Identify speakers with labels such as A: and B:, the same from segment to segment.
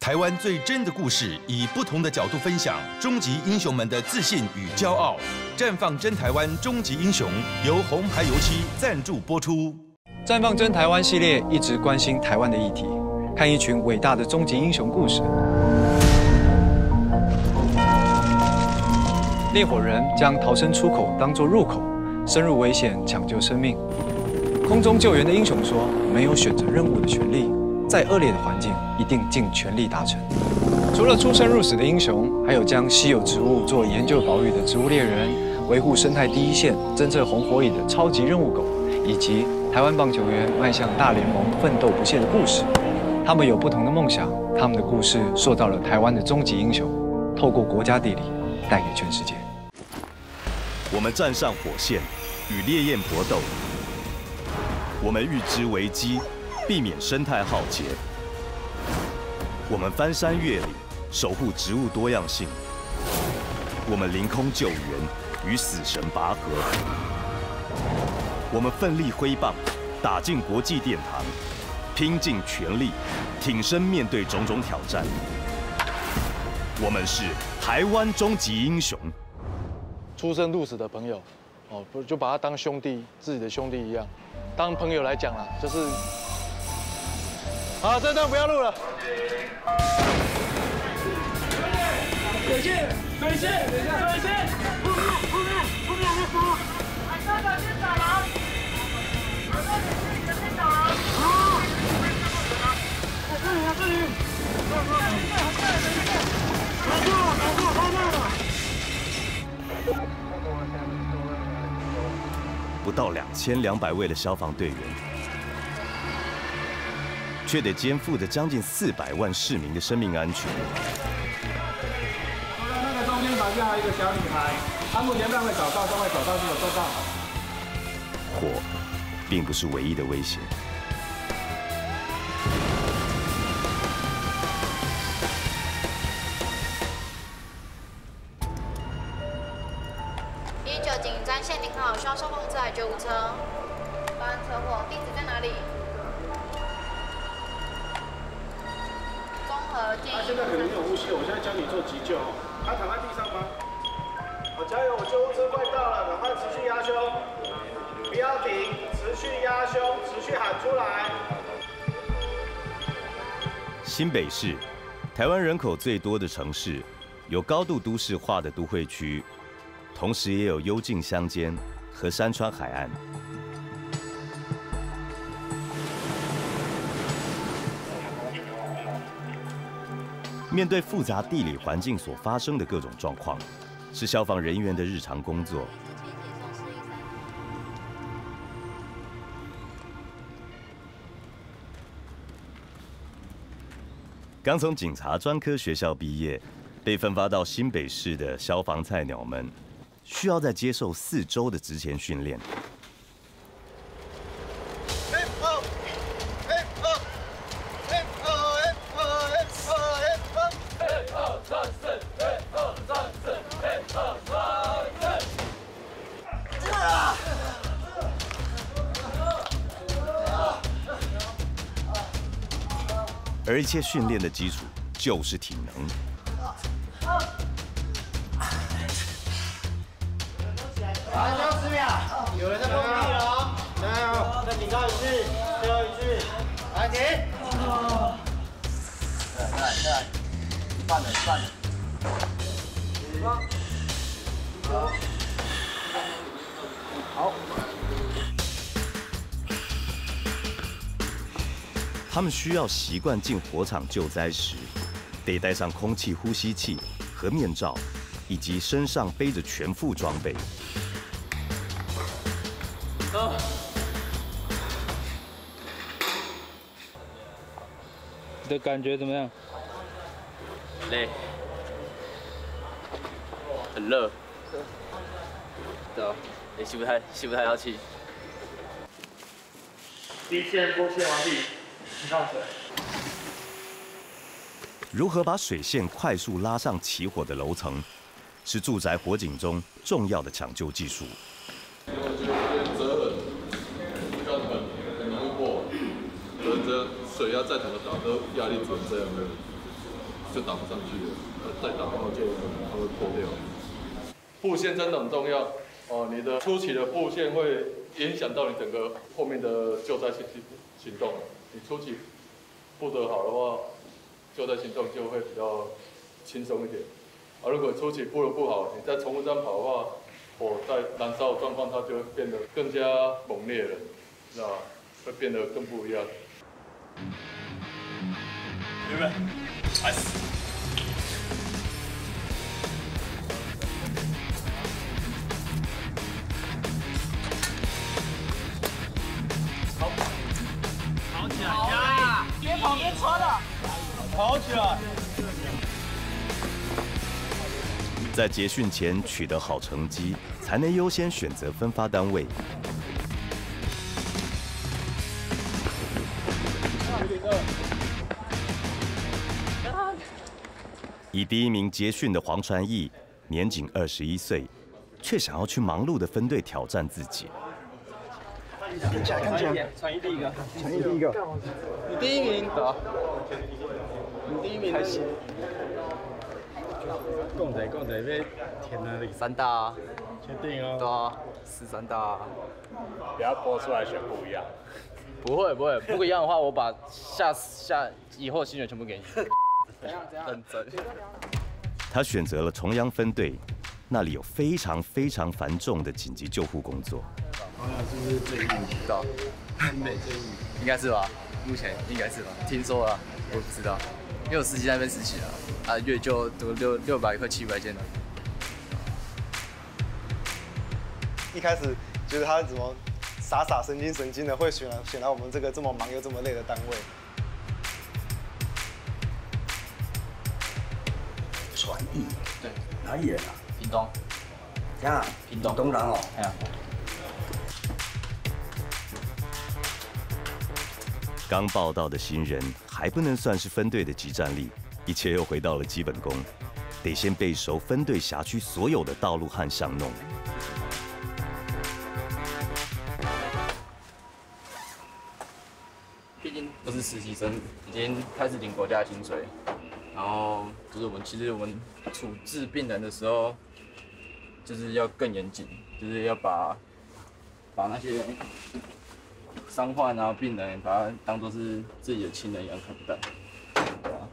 A: 台湾最真的故事，以不同的角度分享终极英雄们的自信与骄傲。绽放真台湾终极英雄，由红牌油漆赞助播出。
B: 绽放真台湾系列一直关心台湾的议题，看一群伟大的终极英雄故事。烈火人将逃生出口当作入口，深入危险抢救生命。空中救援的英雄说：“没有选择任务的权利。” 再恶劣的环境，一定尽全力达成。除了出生入死的英雄，还有将稀有植物做研究保育的植物猎人，维护生态第一线、侦测红火蚁的超级任务狗，以及台湾棒球员迈向大联盟奋斗不懈的故事。他们有不同的梦想，他们的故事塑造了台湾的终极英雄，透过国家地理，带给全世界。
C: 我们站上火线，与烈焰搏斗。我们预知危机。 避免生态浩劫，我们翻山越岭，守护植物多样性；我们凌空救援，与死神拔河；我们奋力挥棒，打进国际殿堂，拼尽全力，挺身面对种种挑战。我们是台湾终极英雄。
D: 出生入死的朋友，不就把他当兄弟，自己的兄弟一样。当朋友来讲啦，就是。 好，这段不要录了。水线，水线，水线，后面那波，马上小心走廊，马上小心走廊。好，这里，
C: 不到2200位的消防队员。 却得肩负着将近400万市民的生命安全。
E: 那个中间房间还有一个小女孩，她目前尚未找到，是有收到。
C: 火，并不是唯一的威胁。
F: 119警专线，您好，需要消防车还是救护车？发生车祸，地址在哪里？
E: 他现在可能没有呼吸，我现在教你做急救。他躺在地上吗？好，加油！我救护车快到了，赶快持续压胸，不要停，持续压胸，持续喊出来。
C: 新北市，台湾人口最多的城市，有高度都市化的都会区，同时也有幽静乡间和山川海岸。 面对复杂地理环境所发生的各种状况，是消防人员的日常工作。刚从警察专科学校毕业，被分发到新北市的消防菜鸟们，需要再接受4周的职前训练。 而一切训练的基础就是体能。
E: 还有10秒，有人在放屁了，加油！再警告一次，最后一次，来停！再来，算了。好。
C: 他们需要习惯进火场救灾时，得带上空气呼吸器和面罩，以及身上背着全副装备。
D: 你的感觉怎么样？
G: 累，很热，对吧？也吸不太到气。
E: 第一线拨线完毕。 上水。
C: 如何把水线快速拉上起火的楼层，是住宅火警中重要的抢救技术。
H: 我觉得折痕比较很容易破，可能水压再怎么打都压力只能这样的。 就打不上去了，再打的话就它会破掉。布线真的很重要哦，你的初期的布线会影响到你整个后面的救灾行动。你初期布得好的话，救灾行动就会比较轻松一点。啊，如果初期布得不好，你在重复这样跑的话，火在燃烧的状况它就会变得更加猛烈了，知道吧？会变得更不一样。预备，开始。好，跑起来，加油！边跑边穿的，跑起来！
C: 在结训前取得好成绩，才能优先选择分发单位。以第1名结训的黄传义，年仅21岁，却想要去忙碌的分队挑战自己。
I: 看起来，传一第一个，传一第一个，你第1名，好，你第1名，开心。共仔被填哪里？3大啊，确定哦。对啊，13大啊。
E: 不要播出来选不一样。
G: 不会，不一样的话，我把以后薪水全部给你。
I: 怎样？
G: 认真。
C: 他选择了重阳分队，那里有非常繁重的紧急救护工作。
I: 黄老师是不是最硬的？美最硬，
G: 应该是吧？目前应该是吧？听说了，我不知道，因为我实习在那边实习了，啊，月就读600块700件了。
J: 一开始觉得他怎么傻神经的会选来我们这个这么忙又这么累的单位。
I: 传艺，对，哪里人啊？
G: 屏东。
I: 呀，
G: 屏东
I: 人哦。
G: 哎呀。
C: 刚报到的新人还不能算是分队的即战力，一切又回到了基本功，得先背熟分队辖区所有的道路和巷弄。
G: 毕竟不是实习生，已经开始领国家薪水，然后就是我们处置病人的时候，就是要更严谨，就是要把那些伤患啊病人，把他当作是自己的亲人一样看待。对啊。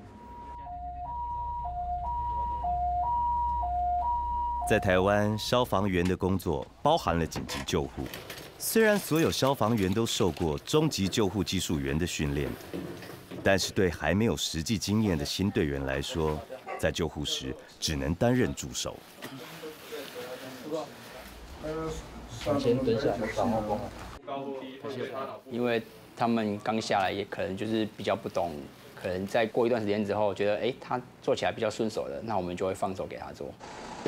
C: 在台湾，消防员的工作包含了紧急救护。虽然所有消防员都受过中级救护技术员的训练，但是对还没有实际经验的新队员来说，在救护时只能担任助手。
G: 先蹲下，然后弓。
K: 因为他们刚下来，也可能就是比较不懂，可能再过一段时间之后，觉得他做起来比较顺手的，那我们就会放手给他做。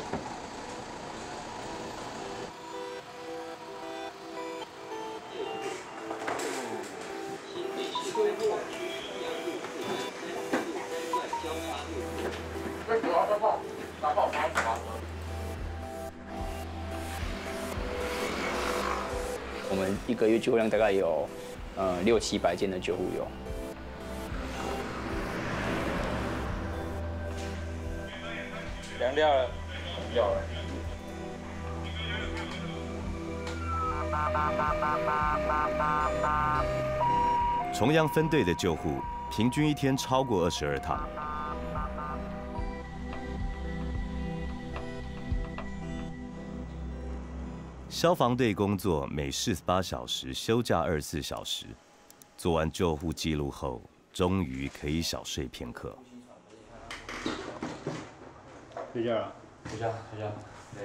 K: 我们一个月救护量大概有600-700件的救护有。
E: 凉掉了，掉了。
C: 重阳分队的救护平均一天超过22趟。消防队工作每48小时，休假24小时。做完救护记录后，终于可以小睡片刻。
E: 睡觉了？
G: 睡觉。对。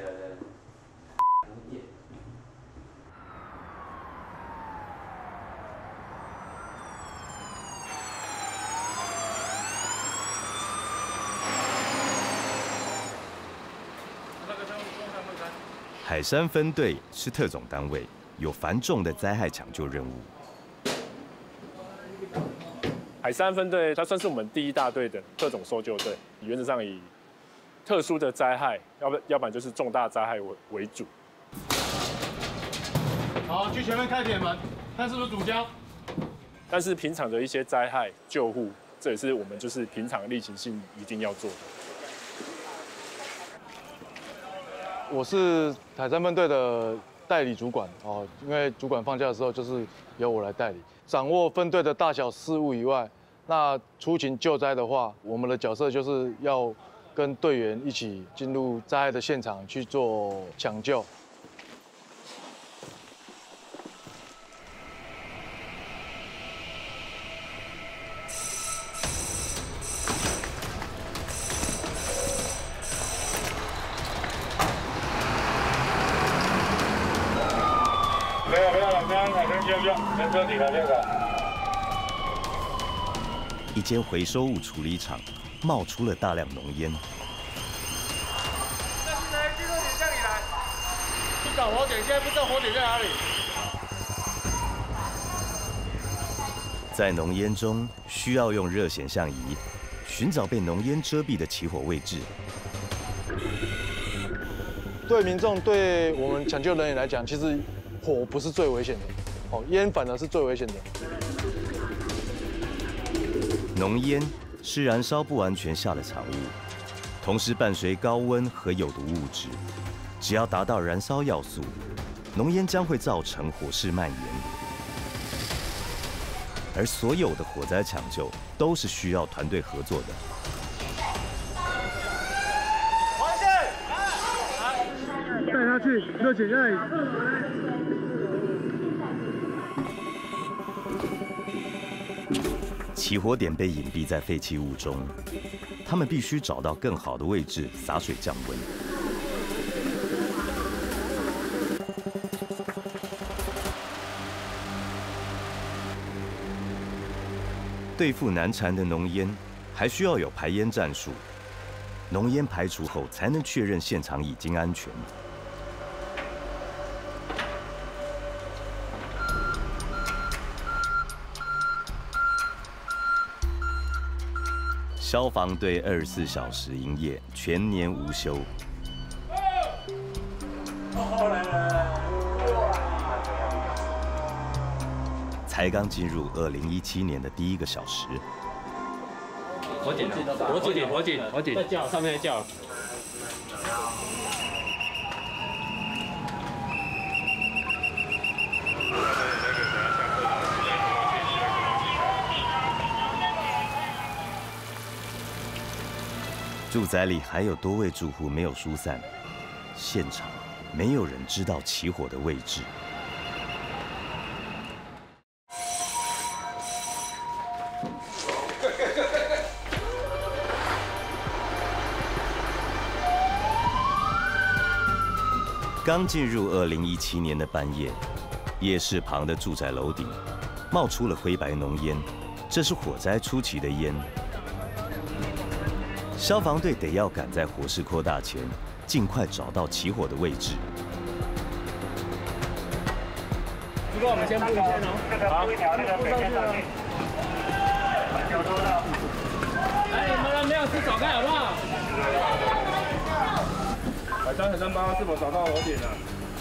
C: 海山分队是特种单位，有繁重的灾害抢救任务。
L: 海山分队它算是我们第1大队的特种搜救队，原则上以特殊的灾害，要不然就是重大灾害为主。
E: 好，去前面开铁门，看是不是主礁。
L: 但是平常的一些灾害救护， 这也是我们就是平常例行性一定要做的。
H: 我是台3分队的代理主管哦，因为主管放假的时候就是由我来代理，掌握分队的大小事务以外，那出勤救灾的话，我们的角色就是要跟队员一起进入灾害的现场去做抢救。
C: 一间回收物处理厂冒出了大量浓烟。
D: 那是谁？进入点向你来。去找火点，现在不知道火点在哪里。
C: 在浓烟中，需要用热显像仪寻找被浓烟遮蔽的起火位置。
H: 对民众、对我们抢救人员来讲，其实火不是最危险的，哦，烟反而是最危险的。
C: 浓烟是燃烧不完全下的产物，同时伴随高温和有毒物质。只要达到燃烧要素，浓烟将会造成火势蔓延。而所有的火灾抢救都是需要团队合作的。
E: 带他去热检那里。
C: 起火点被隐蔽在废弃物中，他们必须找到更好的位置洒水降温。对付难缠的浓烟，还需要有排烟战术。浓烟排除后，才能确认现场已经安全。消防队24小时营业，全年无休。才刚进入2017年的第一个小时。
M: 火警，在叫，上面在叫。
C: 住宅里还有多位住户没有疏散，现场没有人知道起火的位置。刚进入2017年的半夜，夜市旁的住宅楼顶冒出了灰白浓烟，这是火灾初期的烟。消防队得要赶在火势扩大前，尽快找到起火的位置。
M: 不过我们先布一线哦，好，布上去了。哎，你们人没有事走开好不好？海山8是否找到火点了？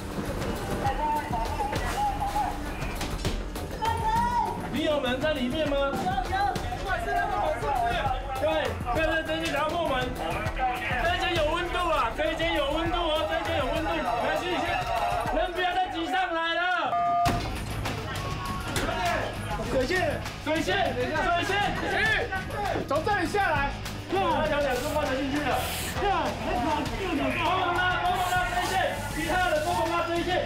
M: 你有人在里面吗？有，是那个门上面。对，更认真去聊后门。这一间有温度啊，这一间有温度哦，这一间有温度。没事，先人不要再挤上来了。水线，去，从这里下来。那条2公分的进去了。帮忙拉这一线，其他的帮忙拉这一线。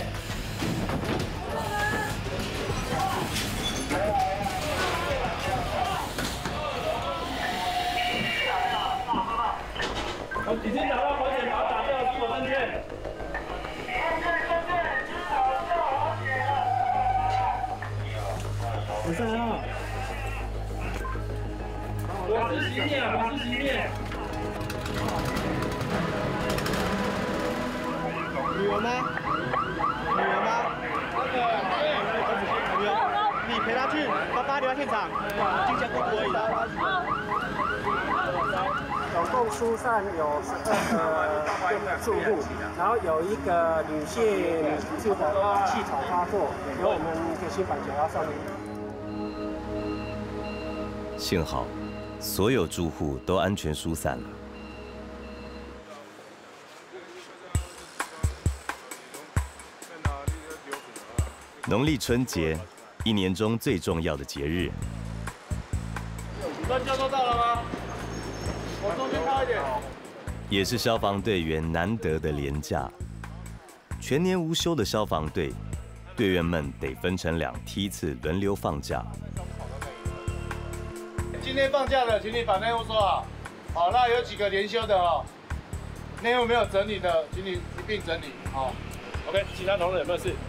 M: 已经找到火点，把它打掉，是否正确？53号。我是熄灭。
J: 女儿吗？你陪她去，爸爸留在现场，进香过渡而已。
N: 总共疏散有12个住户，然后有一个女性住的气喘发作，由我们铁心板9号上面。
C: 幸好， 所有住户都安全疏散了。农历春节，一年中最重要的节日。
E: 专家都到了吗？我中间靠一点。
C: 也是消防队员难得的连假。全年无休的消防队，队员们得分成2梯次轮流放假。
E: 今天放假的，请你把内务收好。好，那有几个连休的哦，内务没有整理的，请你一并整理。好
L: ，OK， 其他同仁有没有事？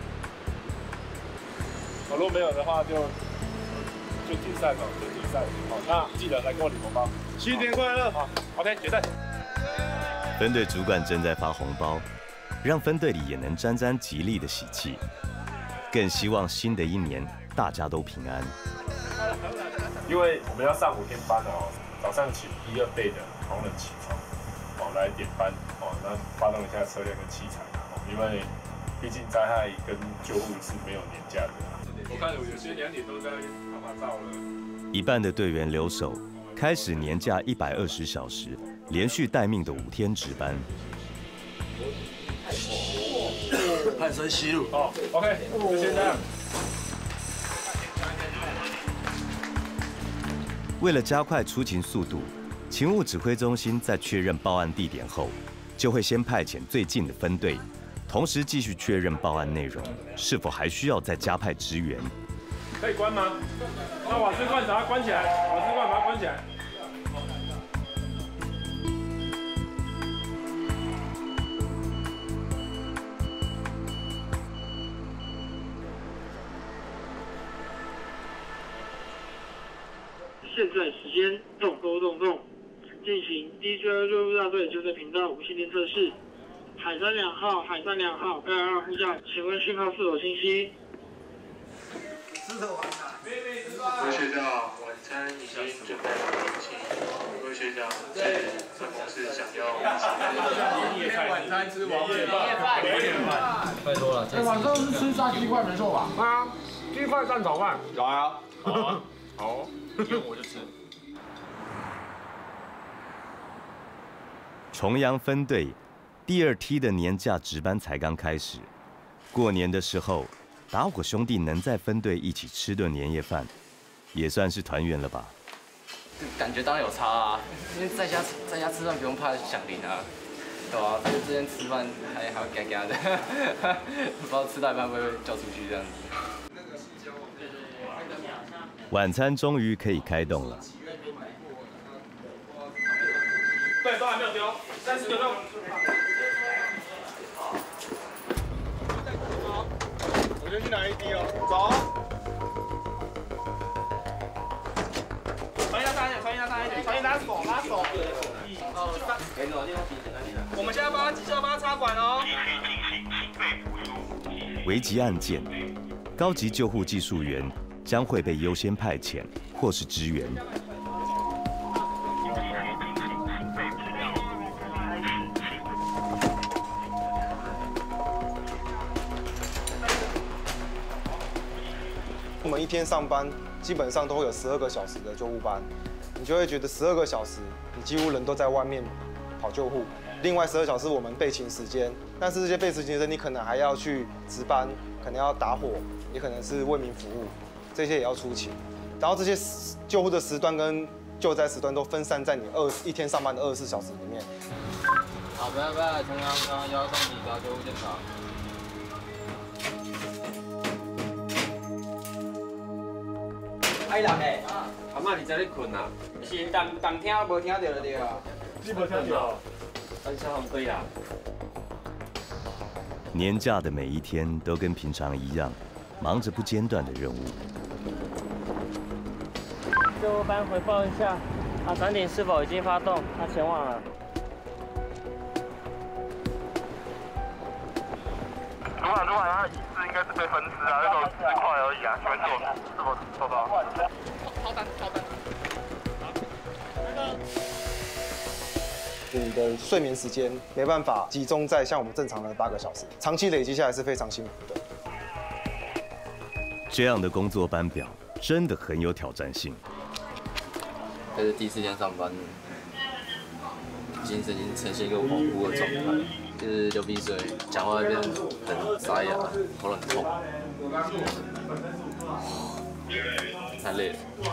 L: 如果没有的话就解散了，就解散。好，那记得来跟我领红包。
E: 新年快乐！
L: 好 ，OK， 解散。
C: 分队主管正在发红包，让分队里也能沾沾吉利的喜气，更希望新的一年大家都平安。
L: 因为我们要上5天班的哦，早上请1、2队的同仁起床，来点班，那发动一下车辆跟器材，因为毕竟灾害跟救护是没有年假的。我看有些2点都在拍拍照了。
C: 一半的队员留守，开始年假120小时，连续待命的5天值班。
I: 汗水吸入。
L: 哦 ，OK， 就先这样。
C: 为了加快出勤速度，勤务指挥中心在确认报案地点后，就会先派遣最近的分队，同时继续确认报案内容是否还需要再加派支援。
L: 可以关吗？那瓦斯罐把它关起来，瓦斯罐把它关起来。
O: 现在时间动，进行DJI 救护大队就在频道无线电测试。海山2号2号呼叫，请问讯号是否清晰？
P: 各位学长，晚餐已经准备好了，请各位学长在办公室享用。
M: 晚餐吃年夜饭，
L: 拜托了。
M: 晚上是吃炸鸡块没错吧？
L: 啊，鸡块蛋炒饭。
M: 有啊。
L: 好啊，好，今天我就吃。
C: 重阳分队第2梯的年假值班才刚开始，过年的时候，打火兄弟能在分队一起吃顿年夜饭，也算是团圆了吧？
G: 感觉当然有差啊，因为在家吃饭不用怕响铃啊，对啊，在这边吃饭还要嘎嘎的，不知道吃到一半会不会叫出去这样子。
C: 晚餐终于可以开动了。
M: 对，都还没有丢，30秒钟。
E: 我先去拿1滴哦，走。
M: 传一下大一点，传一拉手。我们现在帮他插管哦。
C: 危急案件，高级救护技术员将会被优先派遣或是支援。
J: 我们1天上班基本上都会有12个小时的救护班，你就会觉得12个小时你几乎人都在外面跑救护，另外12小时我们备勤时间，但是这些备勤时间你可能还要去值班，可能要打火，也可能是为民服务，这些也要出勤，然后这些救护的时段跟救灾时段都分散在你1天上班的24小时里面。
G: 好，拜，中央要上几招救护检查。
Q: 歹人诶！阿妈，你在咧困啊？是当听无听到就对啊。
L: 你无听到？
Q: 跟消防队啦。
C: 年假的每一天都跟平常一样，忙着不间断的任务。
R: 救护班回报一下，船艇是否已经发动？他前往了。
P: 主管，他的椅子应该是被分尸啊，那种10块而已啊，请问是否收到？
M: 超单。
J: 你的睡眠时间没办法集中在像我们正常的8个小时，长期累积下来是非常辛苦的。
C: 这样的工作班表真的很有挑战性。
G: 但是第4天上班，精神已经呈现一个恍惚的状态，就是流鼻水，讲话变得很沙哑，头很痛，太累了。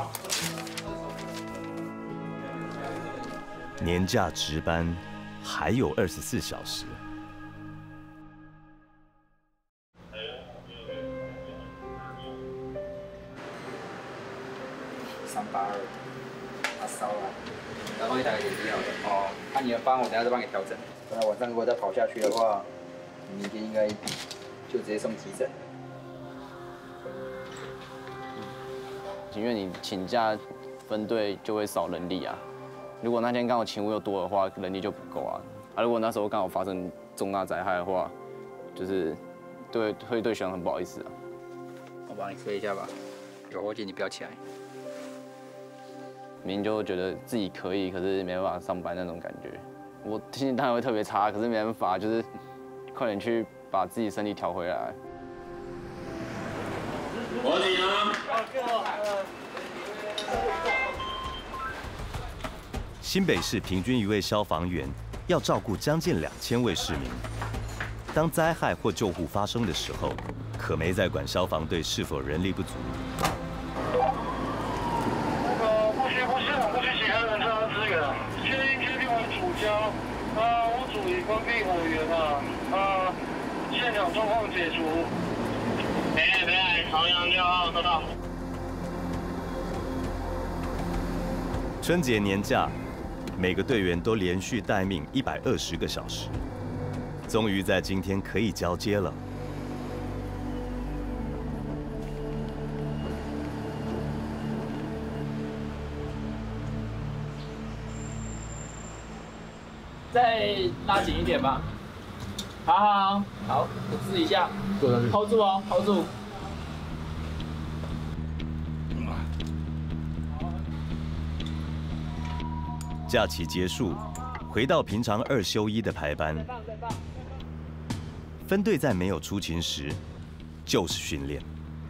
C: 年假值班还有24小时。
K: 382，烧了，然后你打个点滴好了。哦，那你的班我等下再帮你调整。不然晚上如果再跑下去的话，你明天应该就直接送急诊。
G: 因为你请假，分队就会少人力啊。如果那天刚好勤务又多的话，人力就不够啊。如果那时候刚好发生重大灾害的话，就是会对学长很不好意思啊。
K: 我帮你吹一下吧，有火警你不要起来。
G: 明明就觉得自己可以，可是没办法上班那种感觉。我心情当然会特别差，可是没办法，就是快点去把自己身体调回来。
M: 火警啊！
C: 新北市平均一位消防员要照顾将近2000位市民。当灾害或救护发生的时候，可没在管消防队是否人力不足。
O: 不需其他人车支援，确定为主交。屋主已关闭火源现场状况解除。北海朝阳6号收到。
C: 春节年假，每个队员都连续待命120个小时，终于在今天可以交接了。
R: 再拉紧一点吧。好，我试一下。hold 住哦 ，hold 住。
C: 假期结束，回到平常2休1的排班。分队在没有出勤时，就是训练。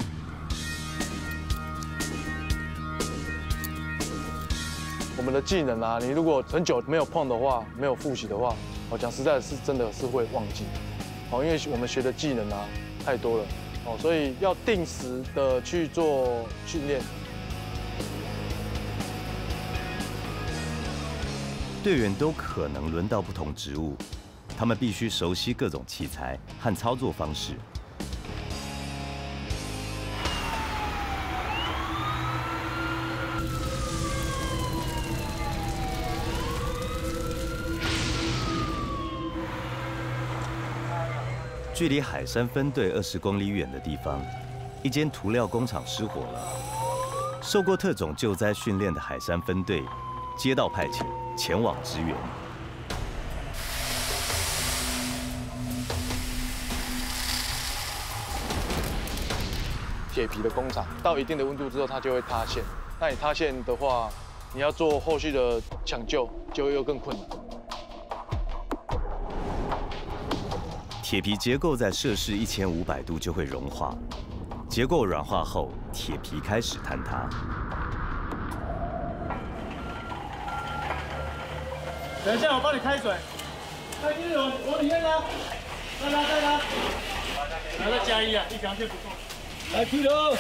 H: 我们的技能啊，你如果很久没有碰的话，没有复习的话，讲实在是真的是会忘记。因为我们学的技能啊太多了，所以要定时的去做训练。
C: 队员都可能轮到不同职务，他们必须熟悉各种器材和操作方式。距离海山分队20公里远的地方，一间涂料工厂失火了。受过特种救灾训练的海山分队接到派遣，前往支援。
H: 铁皮的工厂到一定的温度之后，它就会塌陷。那你塌陷的话，你要做后续的抢救，就又更困难。
C: 铁皮结构在摄氏1500度就会融化，结构软化后，铁皮开始坍塌。
M: 等一下，我帮你开水。开进去往里面拉，再拉。来再加1啊，1条线不够。来劈头。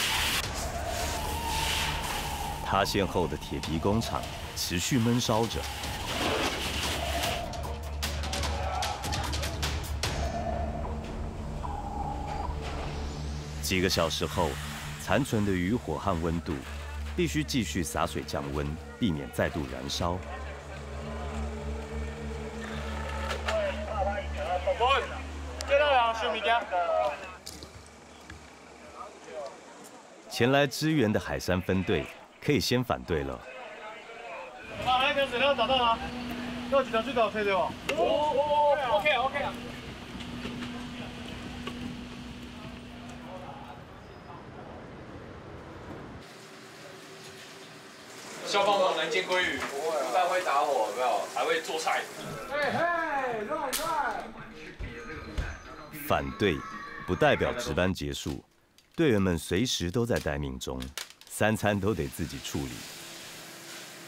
C: 塌陷后的铁皮工厂持续闷烧着。几个小时后，残存的余火和温度必须继续洒水降温，避免再度燃烧。前来支援的海山分队可以先返队了。
M: 那个水料找到了，要几条去找车对吧？OK 啊。
B: 消防员能煎鲑鱼，不但会打火，有没有？还会做菜。
M: 乱。
C: 返队不代表值班结束，队员们随时都在待命中，3餐都得自己处理。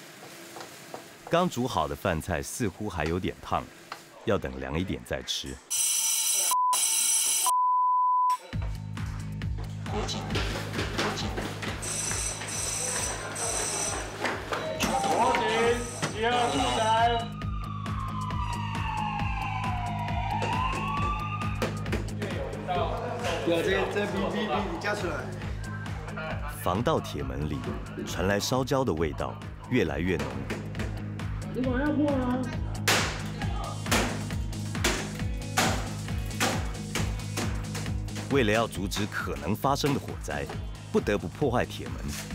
C: 刚煮好的饭菜似乎还有点烫，要等凉一点再吃。
M: 火警，集合住宅。
I: 有这哔加出来。
C: 防盗铁门里传来烧焦的味道，越来越浓。
M: 你往要破啊！
C: 为了要阻止可能发生的火灾，不得不破坏铁门。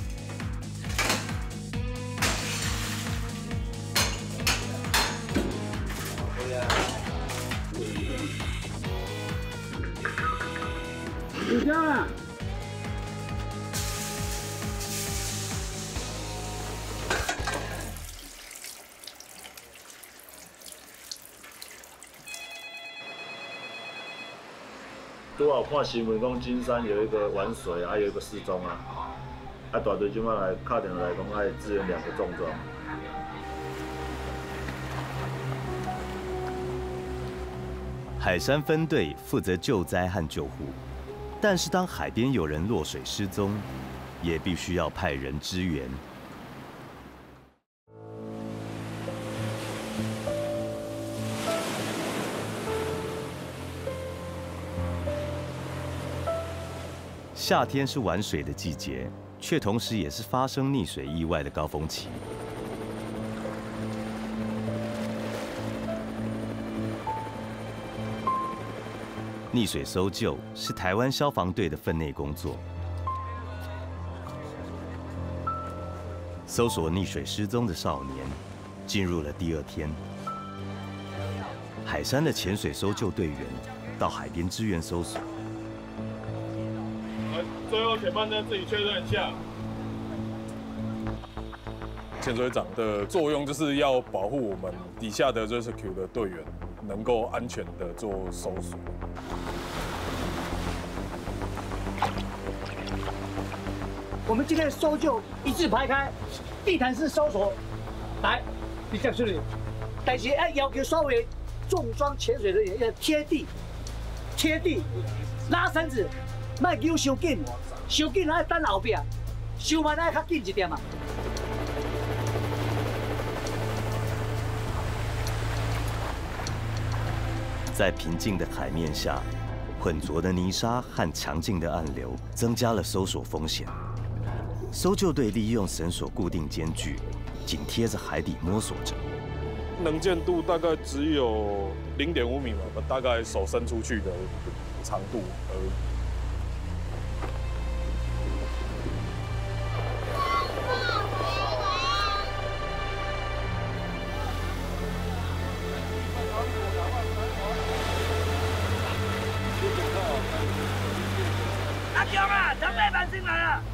M: 你这样。
L: 拄好看新闻讲金山有一个玩水啊，还有一个失踪啊，大队即摆来打电话来讲，爱支援2个重装。
C: 海山分队负责救灾和救护，但是当海边有人落水失踪，也必须要派人支援。夏天是玩水的季节，却同时也是发生溺水意外的高峰期。溺水搜救是台湾消防队的分内工作。搜索溺水失踪的少年，进入了第2天。海山的潜水搜救队员到海边支援搜索。
L: 最后铁班长自己确认一下。
H: 潜水长的作用就是要保护我们底下的 rescue 的队员能够安全的做搜索。
N: 我们今天的搜救一字排开，地毯式搜索，来，你讲出来。但是要求所有重装潜水人员要贴地，拉绳子。莫救伤紧，伤紧爱等后壁，伤慢爱较紧一点嘛。
C: 在平静的海面下，浑浊的泥沙和强劲的暗流增加了搜索风险。搜救队利用绳索固定间距，紧贴着海底摸索着。
H: 能见度大概只有0.5米嘛，大概手伸出去的长度而已。
M: 阿强啊，长辈班进来了。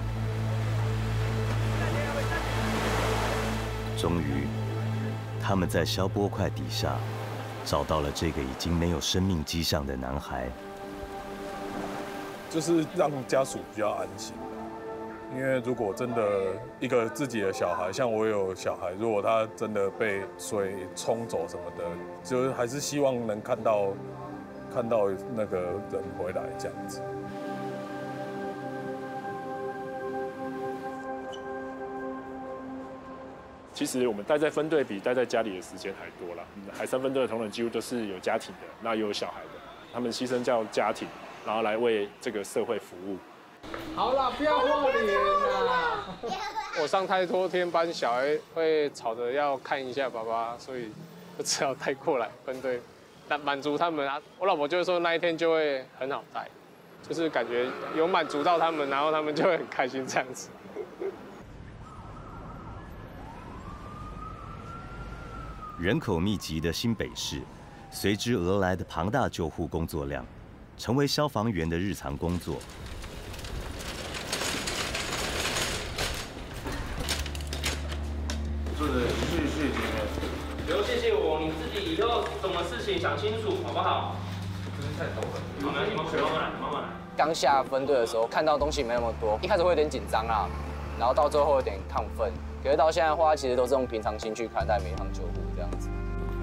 C: 终于，他们在消波块底下找到了这个已经没有生命迹象的男孩。
H: 就是让家属比较安心，因为如果真的一个自己的小孩，像我有小孩，如果他真的被水冲走什么的，就还是希望能看到那个人回来这样子。
L: 其实我们待在分队比待在家里的时间还多了。海山分队的同仁几乎都是有家庭的，那也有小孩的，他们牺牲掉家庭，然后来为这个社会服务。
Q: 好了，不要画脸啦！我上太多天班，小孩会吵着要看一下爸爸，所以就只好带过来分队，满足他们啊。我老婆就会说那一天就会很好带，就是感觉有满足到他们，然后他们就会很开心这样子。
C: 人口密集的新北市，随之而来的庞大救护工作量，成为消防员的日常工作。
L: 做的谢谢。
R: 不用谢谢我，你自己以后什么事情想清楚，好不好？真是太懂了。好，没关系，慢慢来。
K: 刚下分队的时候，看到东西没那么多，一开始会有点紧张啦，然后到最后有点亢奋， 可是到现在的话，其实都是用平常心去看待每一趟救护这样子。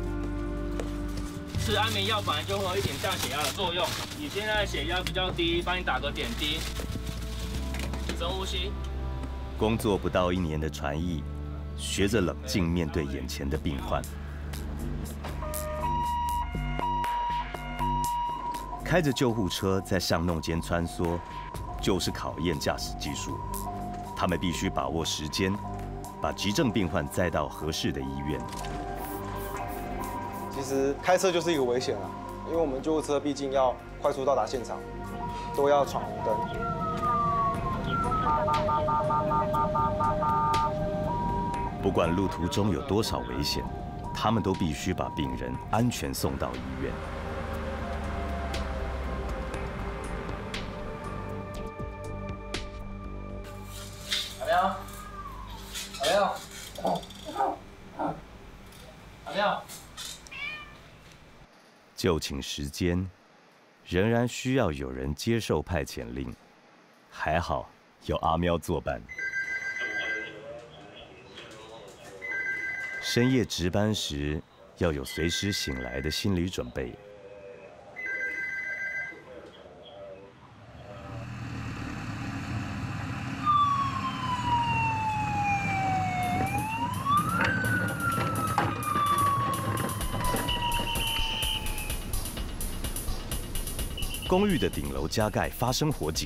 R: 吃安眠药本来就会有一点降血压的作用。你现在血压比较低，帮你打个点滴，深呼吸。
C: 工作不到1年的传毅，学着冷静面对眼前的病患。开着救护车在巷弄间穿梭，就是考验驾驶技术。他们必须把握时间，把急症病患载到合适的医院。
J: 其实开车就是一个危险啊，因为我们救护车毕竟要快速到达现场，都要闯红灯。
C: 不管路途中有多少危险，他们都必须把病人安全送到医院。
K: 阿喵，阿喵，阿喵。
C: 就寝时间，仍然需要有人接受派遣令。还好有阿喵作伴。深夜值班时，要有随时醒来的心理准备。公寓的顶楼加盖发生火警，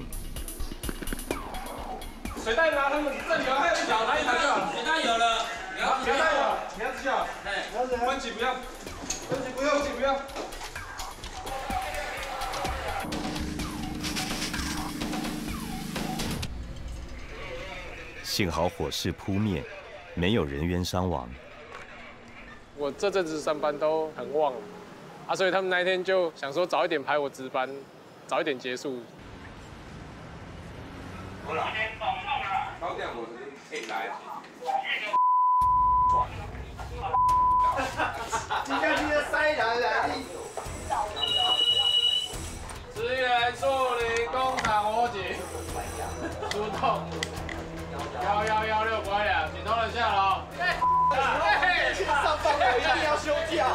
M: 水袋拿他们这里还有一条，拿一台就好。水袋有了，水袋有，你要吃啊？哎，分级不要，分级不要，分级不要。
C: 幸好火势扑灭，没有人员伤亡。
Q: 我这阵子上班都很旺啊，所以他们那一天就想说早一点排我值班，早一点结束。
M: 好了，高点我可以来。
E: 你看你的塞人来，
M: 支援处理工厂火警，出动1116过来，请同仁下楼。
E: 上班我一定要休假。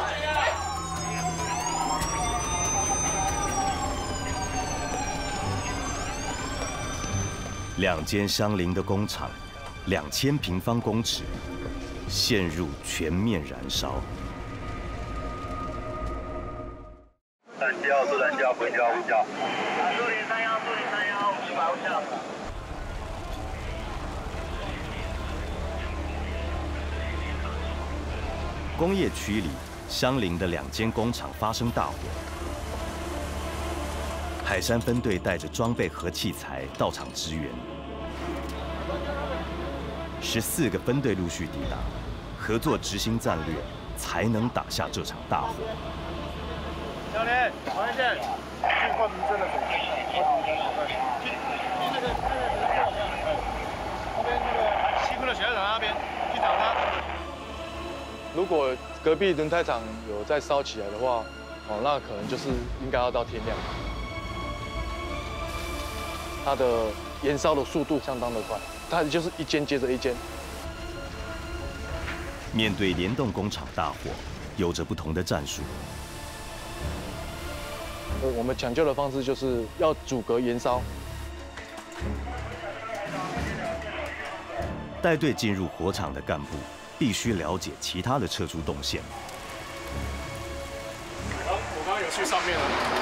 C: 2间相邻的工厂，2000平方公尺，陷入全面燃烧。
P: 3交是3交，回交5交。树林3幺150交。
C: 工业区里相邻的2间工厂发生大火。海山分队带着装备和器材到场支援，14个分队陆续抵达，合作执行战略，才能打下这场大火。
E: 小林，黄一健，去换民生的水。那边那个西昆的血压那边去找他。
J: 如果隔壁轮胎厂有再烧起来的话，那可能就是应该要到天亮。它的燃烧的速度相当的快，它就是一间接着一间。
C: 面对联动工厂大火，有着不同的战术。
J: 我们抢救的方式就是要阻隔燃烧。
C: 带队进入火场的干部必须了解其他的撤出动线。
Q: 我刚刚有去上面了。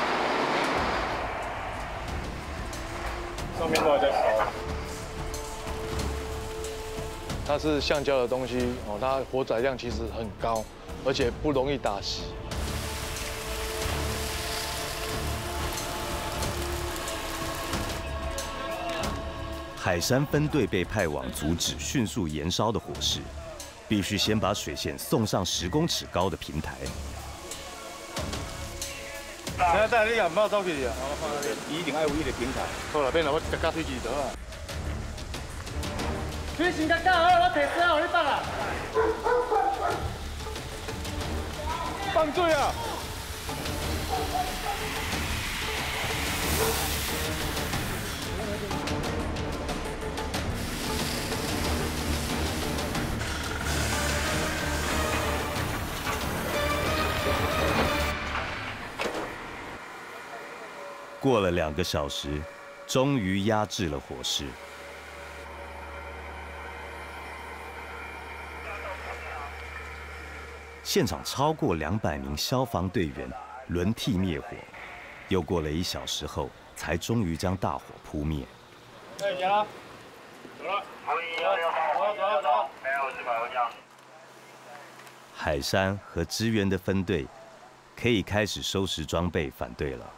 Q: 上面都还在烧。
J: 它是橡胶的东西它火载量其实很高，而且不容易打熄。
C: 海山分队被派往阻止迅速燃烧的火势，必须先把水线送上10公尺高的平台。
E: 现在带你也唔好走去啊！一定要有伊个平台。好啦，变啦，我夹推几刀啊。推先夹好，我提车互你放啊。放水啊！
C: 过了2个小时，终于压制了火势。现场超过200名消防队员轮替灭火，又过了1小时后，才终于将大火扑灭。
M: 哎，行了，走了，走。
C: 海山和支援的分队可以开始收拾装备返队了。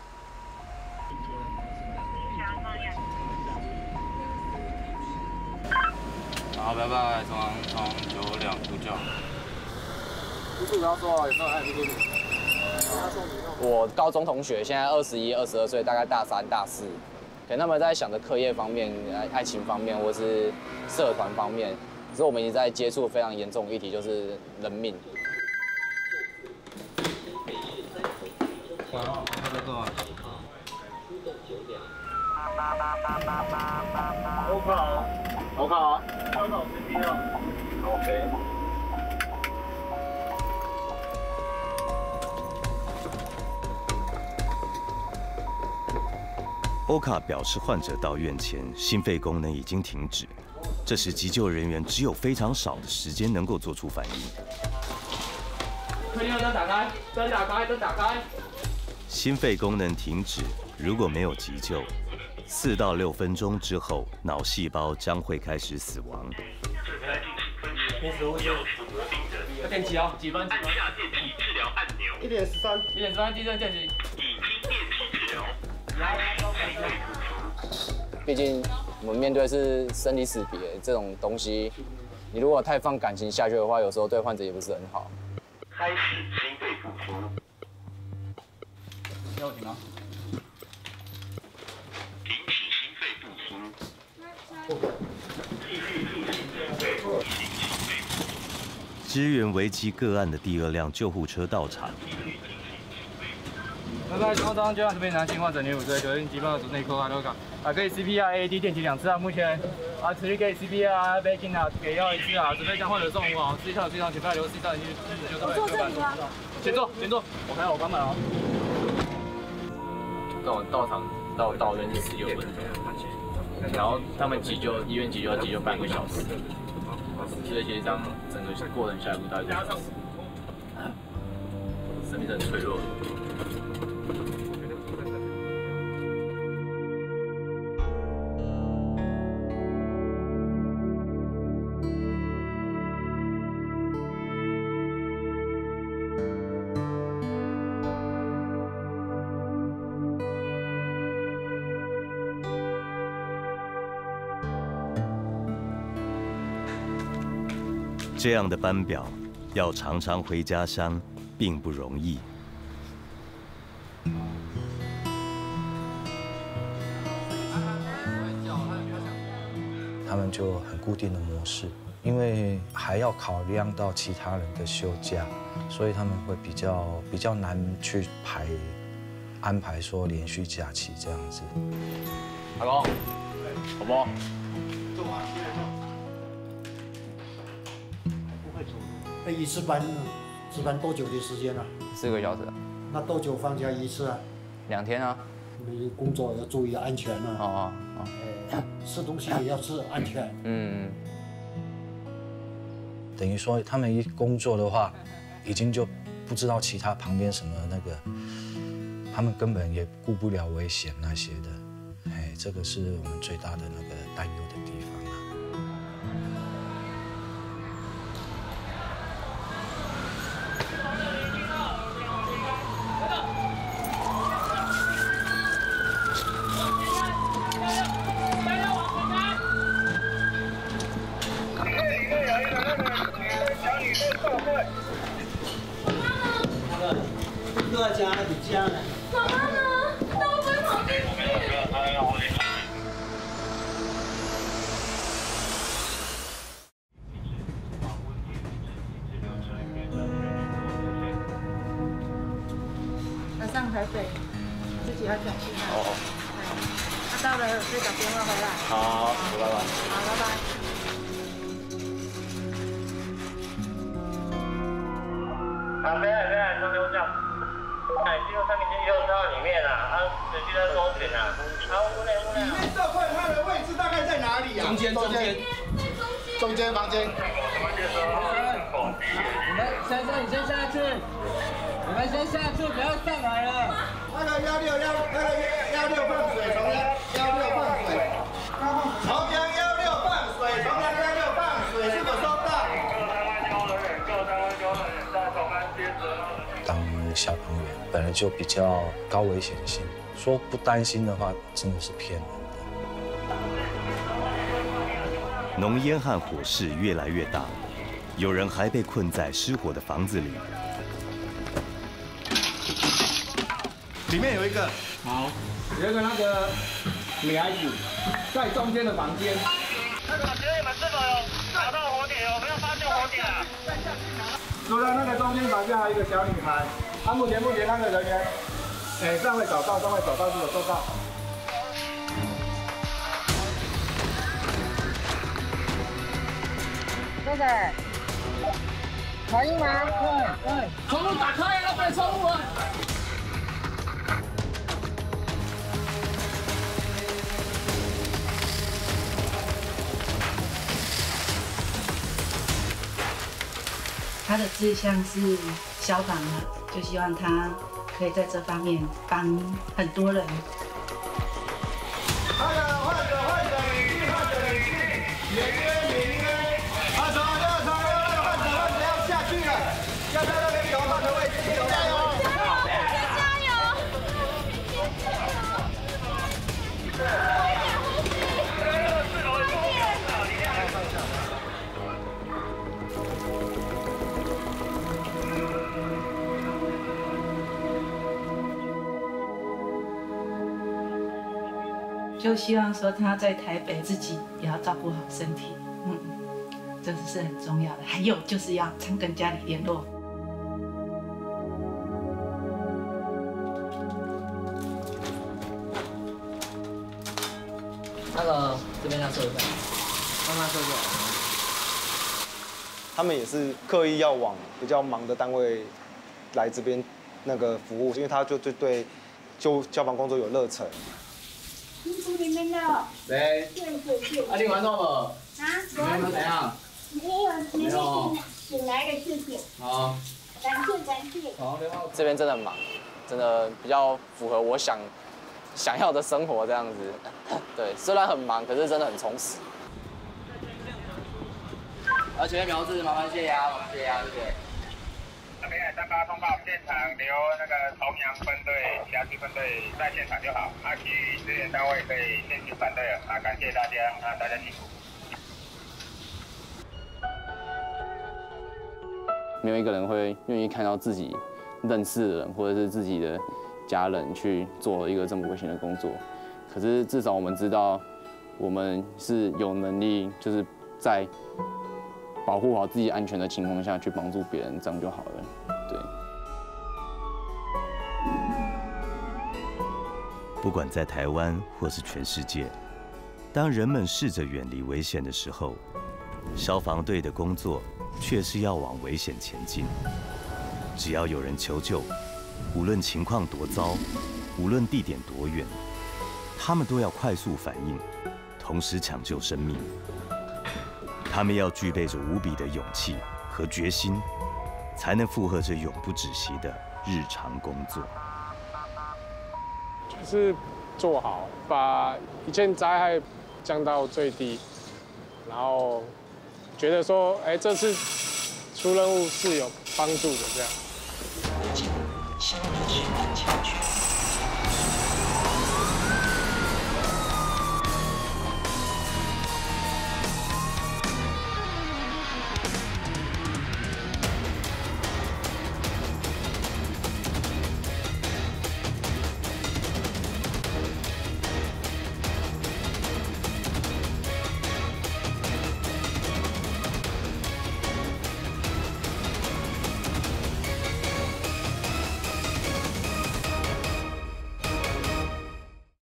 G: 好，拜拜，从92呼叫。
K: 不是，他说有没有爱不舒服？我高中同学现在21、22岁，大概大3、大4，可能他们在想着课业方面、爱情方面，或是社团方面。可是我们已经在接触非常严重的议题，就是人命。
G: 哇，那个。
E: 好卡啊！看到这边啊。OK。
C: 欧卡表示，患者到院前心肺功能已经停止，这时急救人员只有非常少的时间能够做出反应。
R: 推灯打开，灯打开，灯打开。
C: 心肺功能停止，如果没有急救，4到6分钟之后，脑细胞将会开始死亡。
R: 平时呼吸。要电击哦，几分？
P: 按下电击治疗按钮。
E: 1点13，
R: 地震电击。
P: 已经电击治疗。
K: 毕竟我们面对是生离死别这种东西，你如果太放感情下去的话，有时候对患者也不是很好。
P: 开始心肺复苏。
G: 要停吗？
P: 停止心肺复苏。继续进行准备。
C: 支援危机个案的第2辆救护车到场。
G: 拜拜，中央这边男性患者，女5岁，酒精急爆主内科都可以 CPR、AED 电击2次目前持续给 CPR、Baking 给药1次准备将患者送往C舱请派留 C 舱进去就这边。请坐。我看我关门啊。到场到院是16分钟，然后他们医院急救半个小时，所以其实当整个过程下来不大概1小时，生命是很脆弱的。
C: 这样的班表，要常常回家乡，并不容易。
S: 他们就很固定的模式，因为还要考量到其他人的休假，所以他们会比较难去安排说连续假期这样子。
K: 阿公，好不好？
N: 那一次班值班多久的时间啊
K: ？4个小时。
N: 那多久放假一次啊
K: ？2天啊。
N: 你工作要注意安全啊。
K: 哦。
N: 吃东西也要吃安全。
S: 等于说他们一工作的话，已经就不知道其他旁边什么那个，他们根本也顾不了危险那些的。这个是我们最大的那个担忧的地方。
T: 上台北，自己要小心啊。他到了再打电话回来。
K: 好，拜拜。
T: 好，拜拜。
P: 北，中休假。
O: 进入3名进6号里面啊，实际在搜寻啊。好，屋内。
E: 里面这块它的位置大概在哪里啊？中间房间。
D: 你们先生，你先下去。你们先下去，不要上来了。
E: 那个116放水，从116放水，从116放水，从116放水，是否收到？
S: 当消防员本来就比较高危险性，说不担心的话，真的是骗人的。
C: 浓烟和火势越来越大，有人还被困在失火的房子里。
E: 里面有一个，
N: 好，有一个那个女孩子在中间的房间。
O: 那个，请问你们是否有找到火点？有没有发现火点啊？
N: 除了那个中间房间，还有一个小女孩。目前那个人员，尚未找到，是有收到。
T: 那个，可以吗？
D: 对，窗户打开，要开窗户啊！
T: 他的志向是消防嘛，就希望他可以在这方面帮很多人。
E: 换者女性，免约，换者要下去了，要在那边消防的位置，加油！
T: 就希望说他在台北自己也要照顾好身体，这是很重要的。还有就是要常跟家里联络。
K: 那个这边要收一下，慢慢收过来。
J: 他们也是刻意要往比较忙的单位来这边那个服务，因为他就对消防工作有热忱。
T: 里面的。
K: 喂。啊，你玩到不？啊？你有没有怎样？
T: 没有，醒来的事情。
K: 好。
T: 感谢。
K: 好，这边真的很忙，真的比较符合我想要的生活这样子。对，虽然很忙，可是真的很充实。前面苗字，麻烦谢压，谢谢。
O: 那边38通报现场留那个重阳分队、其他区分队在现场就好，其余支援单位可以先去反队了。感谢大家，大家辛苦。
G: 没有一个人会愿意看到自己认识的人或者是自己的家人去做一个这么危险的工作。可是至少我们知道，我们是有能力，就是在保护好自己安全的情况下去帮助别人，这样就好了。对。
C: 不管在台湾或是全世界，当人们试着远离危险的时候，消防队的工作却是要往危险前进。只要有人求救，无论情况多糟，无论地点多远，他们都要快速反应，同时抢救生命。他们要具备着无比的勇气和决心，才能负荷着永不止息的日常工作。
Q: 就是做好，把一件灾害降到最低，然后觉得说，这次出任务是有帮助的这样。
T: 希望你去安全区。